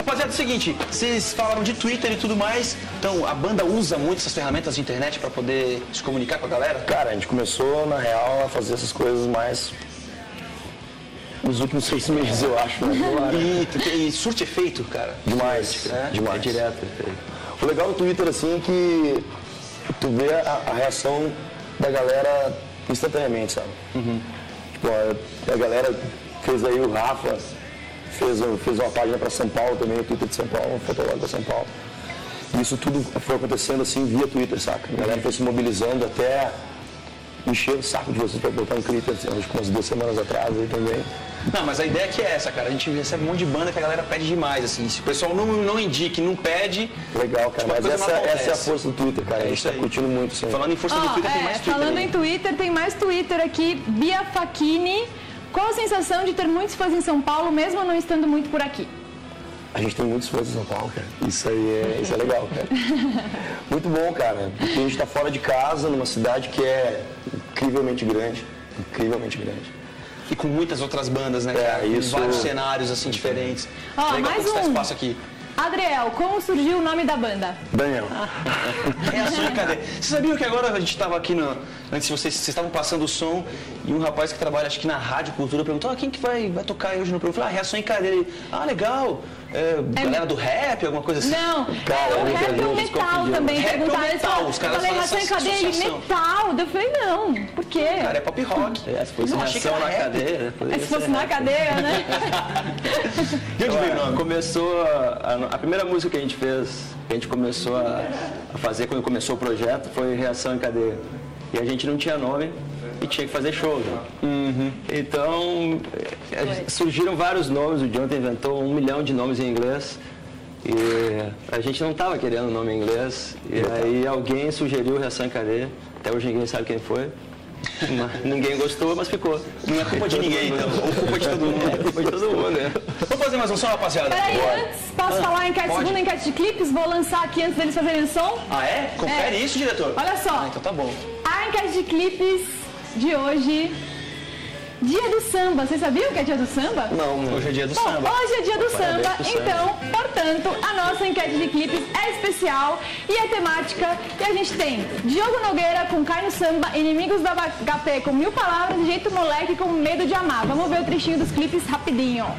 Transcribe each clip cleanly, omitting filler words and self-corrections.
Rapaziada, é o seguinte, vocês falaram de Twitter e tudo mais, então a banda usa muito essas ferramentas de internet para poder se comunicar com a galera? Cara, a gente começou, na real, a fazer essas coisas mais nos últimos 6 meses, eu acho. Né? E surte efeito, cara? Demais, demais. É direto. O legal do Twitter, assim, é que tu vê a reação da galera instantaneamente, sabe? Tipo, a galera fez aí, o Rafa fez uma página para São Paulo também, o Twitter de São Paulo, um fotógrafo para São Paulo. E isso tudo foi acontecendo assim via Twitter, saca? A galera foi se mobilizando até encher o saco de vocês para botar um Twitter, assim, acho que umas 2 semanas atrás aí também. Não, mas a ideia é que é essa, cara. A gente recebe um monte de banda que a galera pede demais, assim. Se o pessoal não indica, não pede... Legal, cara. Mas essa é a força do Twitter, cara. A gente tá curtindo muito, sim. Falando em força do Twitter, tem mais Twitter. Falando em Twitter, tem mais Twitter aqui. Bia Facchini. Qual a sensação de ter muitos fãs em São Paulo, mesmo não estando muito por aqui? A gente tem muitos fãs em São Paulo, cara. Isso é legal, cara. Muito bom, cara. Porque a gente tá fora de casa, numa cidade que é incrivelmente grande. Incrivelmente grande. E com muitas outras bandas, né, cara? Isso... Com vários cenários, assim, diferentes. Ó, mais um. Espaço aqui. Adriel, como surgiu o nome da banda? Daniel. Reação em cadeia. Vocês sabiam que agora a gente estava aqui antes vocês estavam passando o som e um rapaz que trabalha, acho que na Rádio Cultura, perguntou: quem que vai tocar hoje no programa? Eu falei: reação em cadeia. Ele: legal. Galera do rap, alguma coisa assim? Não, o rap e o metal também. Rap ou metal? Os caras falei, reação em cadeia, ele metal. Eu falei: não, por quê? Cara, é pop rock. Se fosse reação na cadeia. Se fosse na cadeia, né? De onde veio o nome? Começou a primeira música que a gente fez, que a gente começou a fazer quando começou o projeto, foi Reação em Cadeia. E a gente não tinha nome e tinha que fazer show, né? Então, surgiram vários nomes, o Jonathan inventou 1 milhão de nomes em inglês. E a gente não estava querendo nome em inglês. E aí alguém sugeriu Reação em Cadeia. Até hoje ninguém sabe quem foi. Ninguém gostou, mas ficou. Não é culpa de ninguém, então. Ou culpa de todo mundo. É culpa de todo mundo, né? Vamos fazer mais um som, rapaziada? Peraí, antes, posso falar a enquete, segunda enquete de clipes? Vou lançar aqui antes deles fazerem o som. Ah, é? Confere isso, diretor. Olha só. Então tá bom. A enquete de clipes de hoje... Dia do samba. Vocês sabiam que é dia do samba? Não, hoje é dia do samba. Hoje é dia do samba, então, portanto, a nossa enquete de clipes é especial e é temática. E a gente tem Diogo Nogueira com Cai no Samba, Inimigos da HP com 1000 palavras e Jeito Moleque com Medo de Amar. Vamos ver o trechinho dos clipes rapidinho.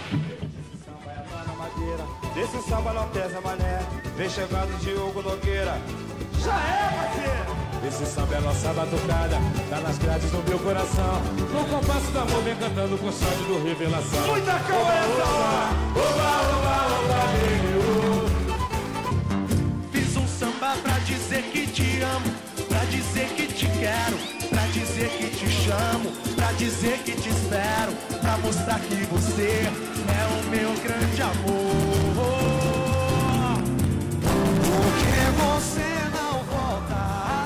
Desse samba não pesa mané, vem chegando Diogo Nogueira. Já é, parceiro! Esse samba é nossa batucada, tá nas grades do meu coração. No compasso do amor vem cantando com o som do Revelação. Muita calma! Oba, oba, oba, Fiz um samba pra dizer que te amo, pra dizer que te quero, pra dizer que te chamo, pra dizer que te espero, pra mostrar que você é o meu grande amor. Porque você não volta.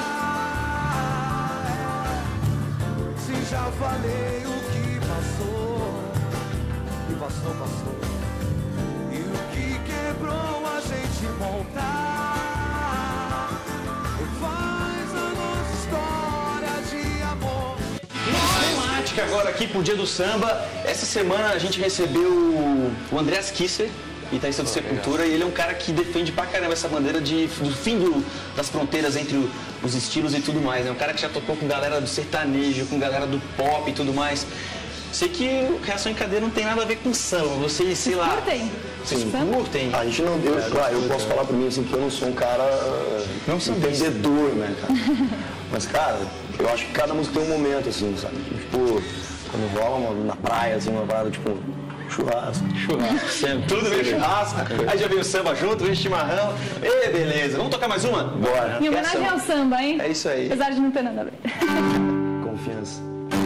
Se já falei o que passou, e passou. E o que quebrou a gente montar, faz a nossa história de amor. Temática agora aqui pro Dia do Samba. Essa semana a gente recebeu o Andreas Kisser, guitarrista do Sepultura, e ele é um cara que defende pra caramba essa bandeira do fim das fronteiras entre os estilos e tudo mais. É um cara que já tocou com galera do sertanejo, com galera do pop e tudo mais. Sei que Reação em Cadeia não tem nada a ver com samba. Vocês, sei lá... Curtem? Vocês curtem? A gente não deu... Claro, eu posso falar por mim assim, que eu não sou um cara entendedor, né, cara? Mas, cara, eu acho que cada música tem um momento, assim, sabe? Tipo, quando rola na praia, assim, uma parada, tipo... Churrasco. Sempre. Tudo veio churrasco. Aí já veio o samba junto, veio chimarrão. E beleza. Vamos tocar mais uma? Bora. Em homenagem ao samba, hein? É isso aí. Apesar de não ter nada a ver. Confiança.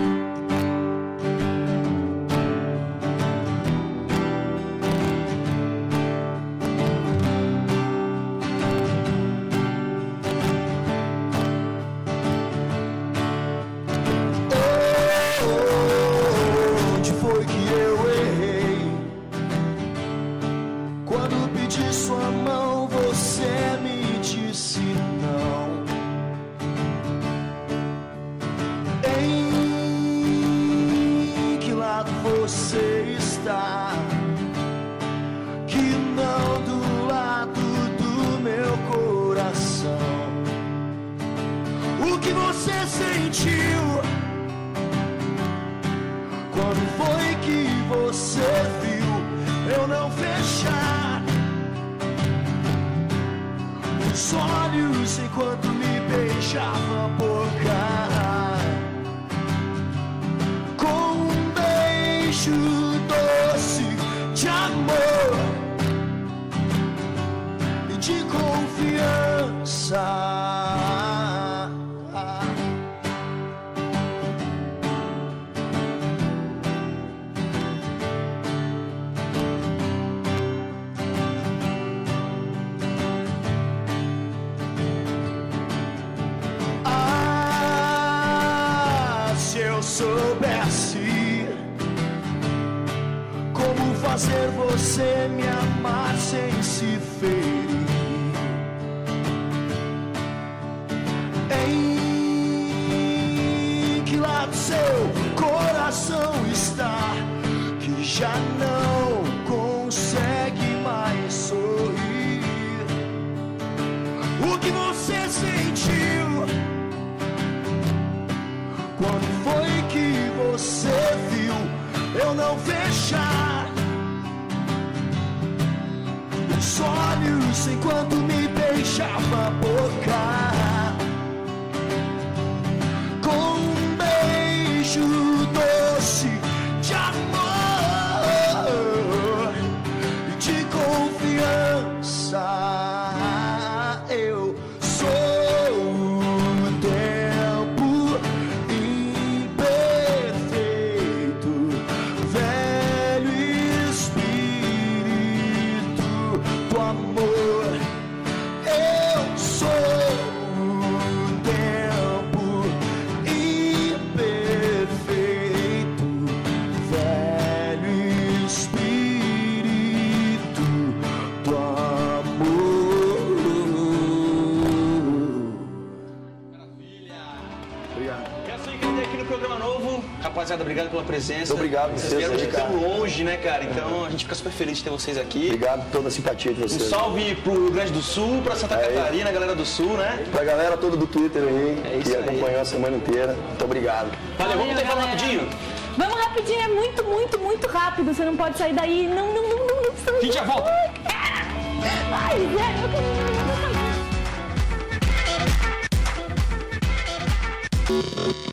Onde foi que eu errei? Quando pedi sua mão, você me disse não. Em você viu eu não fechar os olhos enquanto me beijava a boca com um beijo doce de amor e de confiança. Soubesse como fazer você me amar sem se ferir, em que lado seu coração está, que já não consegue mais sorrir. O que você sentiu? Quando foi que você viu eu não fechar os olhos enquanto me beijava a boca com um beijo doce de amor e de confiança? Eu sou o tempo Rapaziada, obrigado pela presença. Obrigado, vocês vieram de tão longe, né, cara? Então a gente fica super feliz de ter vocês aqui. Obrigado por toda a simpatia de vocês. Um salve pro Rio Grande do Sul, pra Santa Catarina, galera do Sul, né? Pra galera toda do Twitter aí, que acompanhou a semana inteira. Muito obrigado. Valeu, vamos ter falar rapidinho? Vamos rapidinho, é muito rápido. Você não pode sair daí. Não. A gente já volta. Ai, Zé, eu